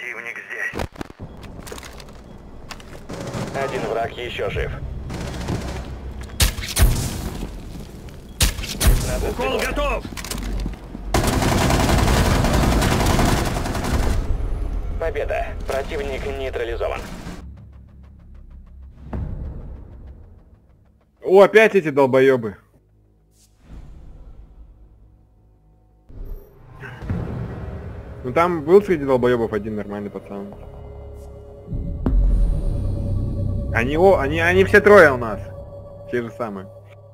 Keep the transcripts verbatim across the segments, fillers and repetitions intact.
Противник здесь. Один враг еще жив. Надо Укол сбивать. готов! Победа. Противник нейтрализован. О, опять эти долбоебы. Ну там был среди долбоебов один нормальный пацан. Они, о, они, они все трое у нас. Те же самые.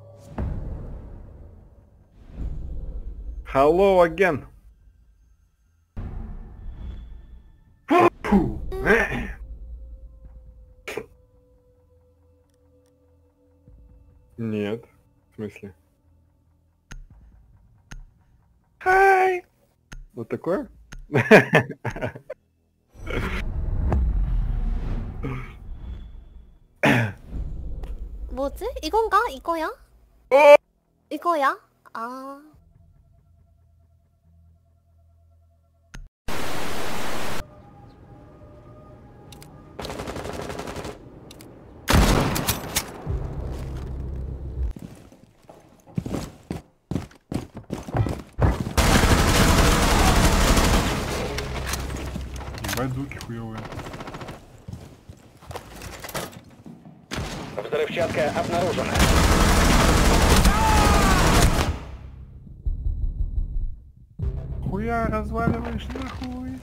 Hello again. Фу. Нет. В смысле? Хай. Вот такое? 뭐지? 이건가? 이거야? 어! 이거야? 아. Ебать, звуки хуёвые. Взрывчатка обнаружена. Хуя разваливаешь нахуй.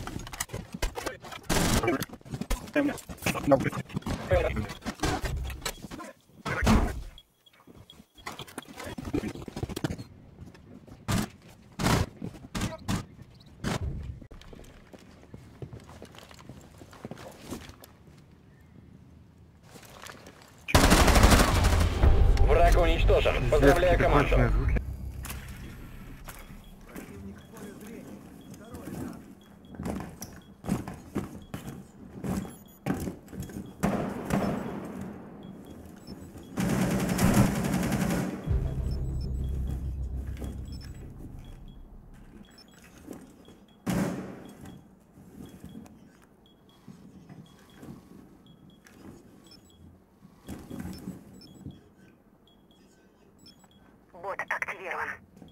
Враг уничтожен. Поздравляю команду. Бот активирован.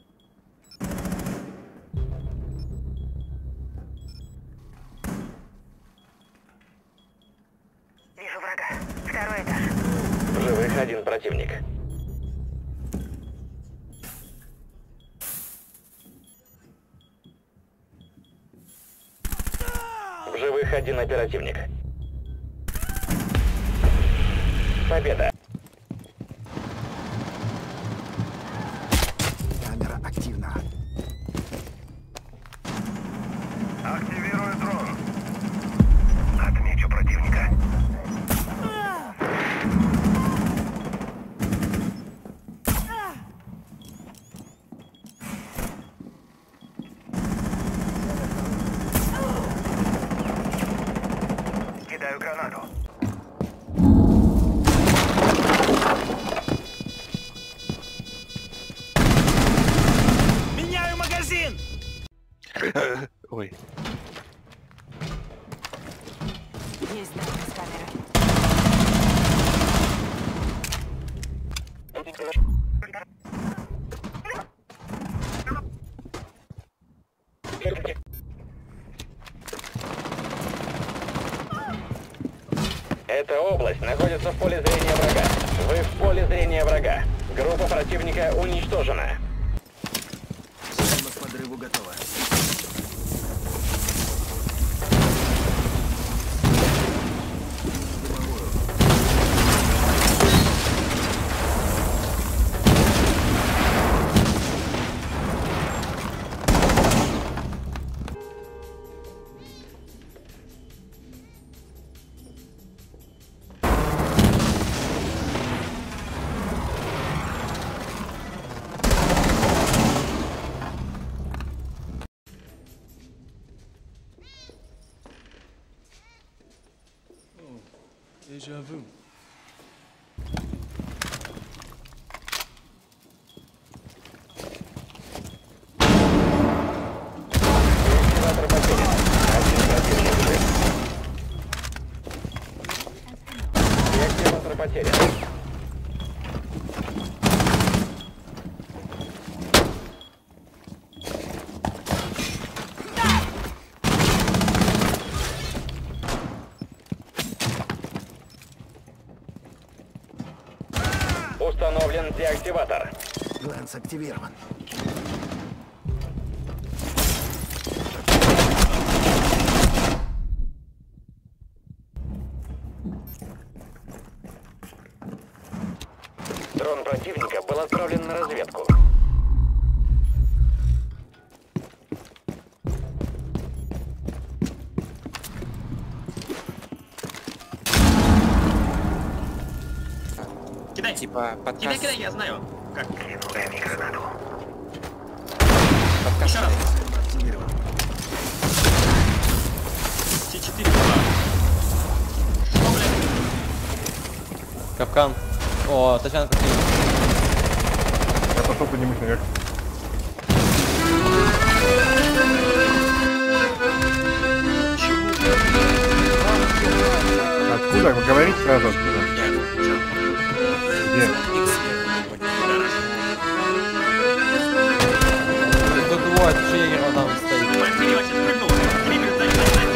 Вижу врага. Второй этаж. В живых один противник. В живых один оперативник. Победа. Камера активна. Активирую дрон. Отмечу противника. Кидаю гранату. Меняю магазин! Ой. Есть данные с камеры. Эта область находится в поле зрения врага. Вы в поле зрения врага. Группа противника уничтожена. Система к подрыву готова. Déjà vu. Активатор потерян. Один противник жив. Активирован деактиватор. Глэнс активирован. Дрон противника был отправлен на разведку. Кидай. Типа подкаст. Кидай, кидай, я знаю. Как? Дай мне гранату. подкаст. Еще раз. Активирован. Те четыре. Что, блядь? Капкан. О, Татьянка. Я пошел поднимусь наверх. Откуда? Вы говорите сразу откуда? Где? Тут двое, тут Шейгер вот там стоит. Смотри, вообще спрыгнул. Крипер, дай, дай,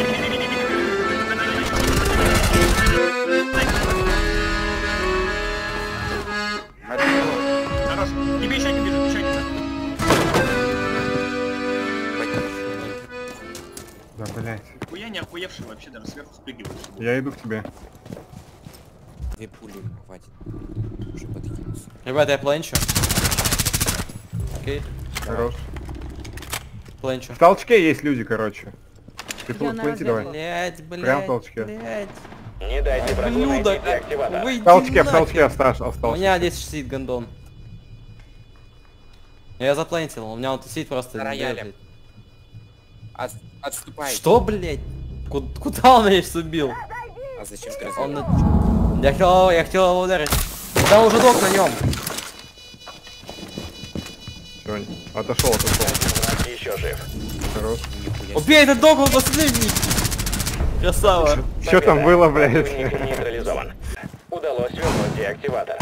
дай, дай, дай. Хорош. Тебе еще один бежит, еще один. Да, блять. Хуя не охуевший вообще, даже сверху спрыгиваешь. Я иду к тебе. Две пули хватит. Уже подкинуться. Ребята, я пленчу. Окей, Хорош. пленчу. В толчке есть люди, короче. Ты планти давай. Блять, блять. Прям в толчке. Блять. Не дайте врагу Блюдо. найти деактиватор. Выйди В толчке, в нахер. толчке остался. У остался. меня здесь сидит гондон. Я заплентил, у меня он тут сидит просто. На рояле. бежит. От- Отступай. Что, блять? Куда, куда он меня сейчас убил? А зачем ты Он развел? на... Я хотел, я хотел его ударить. Да уже док на нем. Всё, отошел, отошел. Враг еще жив. Хорош. Убей этот док, он последний. Красава. Что там Победа. было, блядь? Противник нейтрализован. Удалось вернуть деактиватор.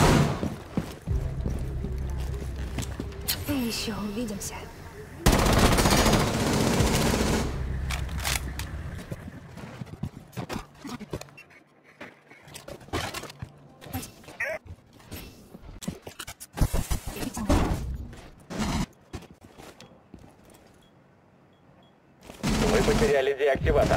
Еще увидимся. Вы потеряли деактиватор.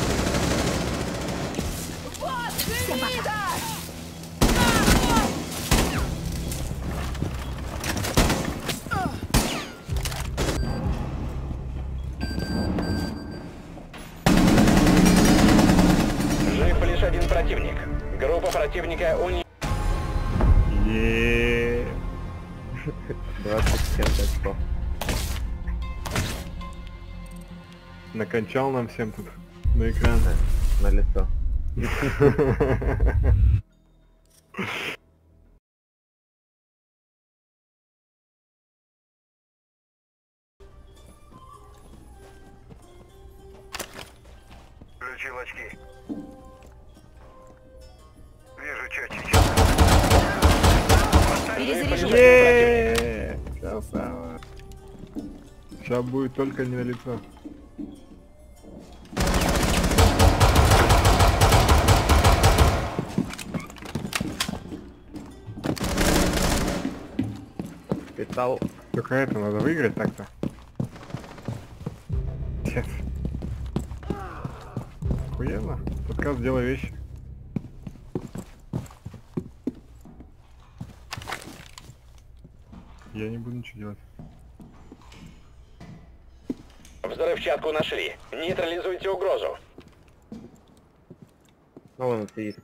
Жив лишь один противник. Группа противника уни... Еее. двадцать семь очков. Накончал нам всем тут на экран. На лицо. Включил очки. Вижу четче. Перезаряжен. Еее. Красава. Сейчас будет только не на лицо. Питал. Только это надо выиграть так-то. Нет. Охуенно. Подкаст «Делай вещи». Я не буду ничего делать. Взрывчатку нашли. Нейтрализуйте угрозу. Ну он сидит.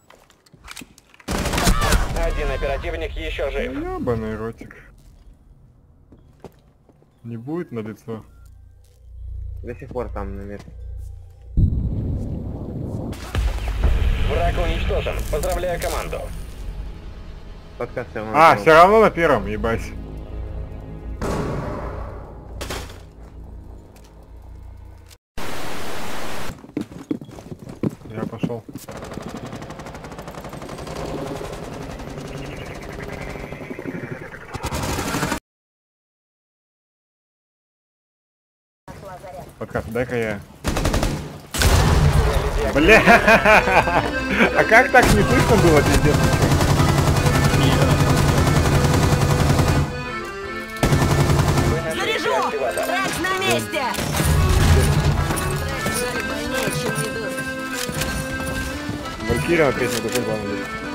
Один оперативник еще жив. Ёбаный ротик. Не будет на лицо. До сих пор там на месте. Враг уничтожен. Поздравляю команду. Подкаст всё равно А, на все равно на первом, ебать. Я пошел. Подкаст, дай-ка я. Бля! А как так не слышно было, пиздец? месте! Валькирия опять на такой главный.